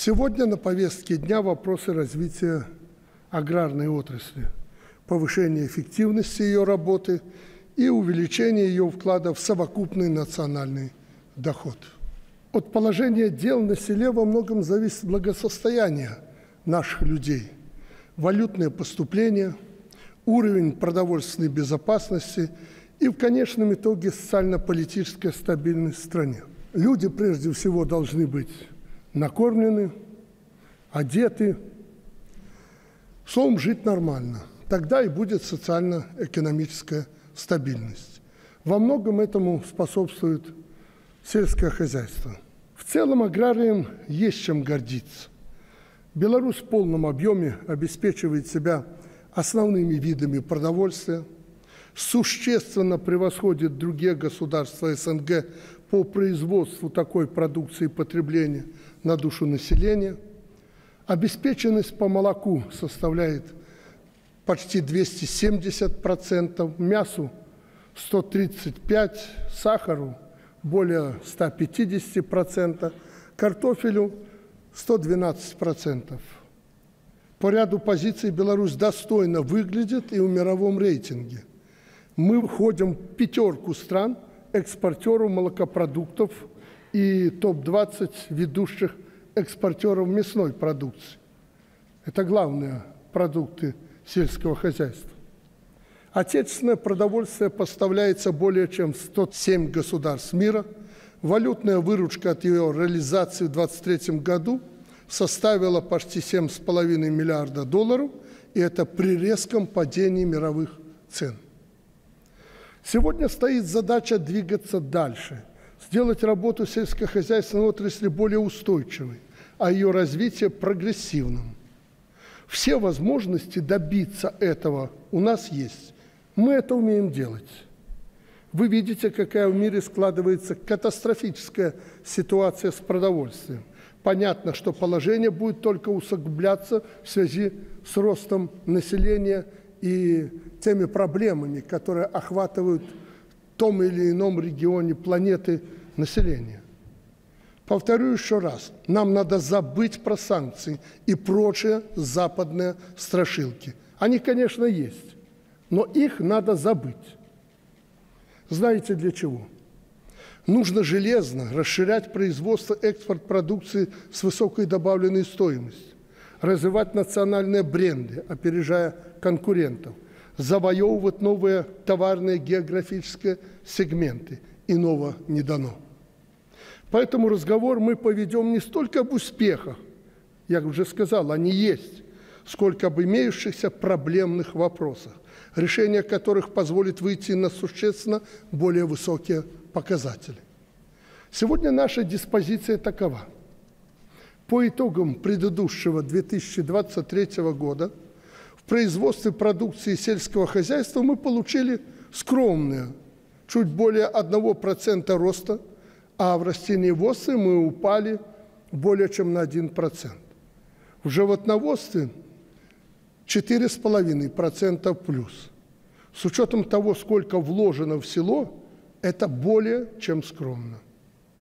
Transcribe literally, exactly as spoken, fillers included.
Сегодня на повестке дня вопросы развития аграрной отрасли, повышения эффективности ее работы и увеличения ее вклада в совокупный национальный доход. От положения дел на селе во многом зависит благосостояние наших людей, валютные поступления, уровень продовольственной безопасности и, в конечном итоге, социально-политическая стабильность в стране. Люди, прежде всего, должны быть накормлены, одеты, словом, жить нормально. Тогда и будет социально-экономическая стабильность. Во многом этому способствует сельское хозяйство. В целом аграриям есть чем гордиться. Беларусь в полном объеме обеспечивает себя основными видами продовольствия, существенно превосходит другие государства СНГ по производству такой продукции и потребления на душу населения. Обеспеченность по молоку составляет почти двести семьдесят процентов, мясу сто тридцать пять процентов, сахару более ста пятидесяти процентов, картофелю сто двенадцать процентов. По ряду позиций Беларусь достойно выглядит и в мировом рейтинге. Мы входим в пятерку стран экспортеров молокопродуктов и топ двадцать ведущих экспортеров мясной продукции. Это главные продукты сельского хозяйства. Отечественное продовольствие поставляется более чем в сто семь государств мира. Валютная выручка от ее реализации в две тысячи двадцать третьем году составила почти семь с половиной миллиарда долларов, и это при резком падении мировых цен. Сегодня стоит задача двигаться дальше, сделать работу сельскохозяйственной отрасли более устойчивой, а ее развитие прогрессивным. Все возможности добиться этого у нас есть. Мы это умеем делать. Вы видите, какая в мире складывается катастрофическая ситуация с продовольствием. Понятно, что положение будет только усугубляться в связи с ростом населения и теми проблемами, которые охватывают в том или ином регионе планеты население. Повторю еще раз, нам надо забыть про санкции и прочие западные страшилки. Они, конечно, есть, но их надо забыть. Знаете для чего? Нужно железно расширять производство, экспорт продукции с высокой добавленной стоимостью, развивать национальные бренды, опережая конкурентов, завоевывать новые товарные географические сегменты. Иного не дано. Поэтому разговор мы поведем не столько об успехах, я уже сказал, они есть, сколько об имеющихся проблемных вопросах, решение которых позволит выйти на существенно более высокие показатели. Сегодня наша диспозиция такова. По итогам предыдущего две тысячи двадцать третьего года в производстве продукции сельского хозяйства мы получили скромные, чуть более одного процента роста, а в растениеводстве мы упали более чем на один процент. В животноводстве четыре с половиной процента плюс. С учетом того, сколько вложено в село, это более чем скромно.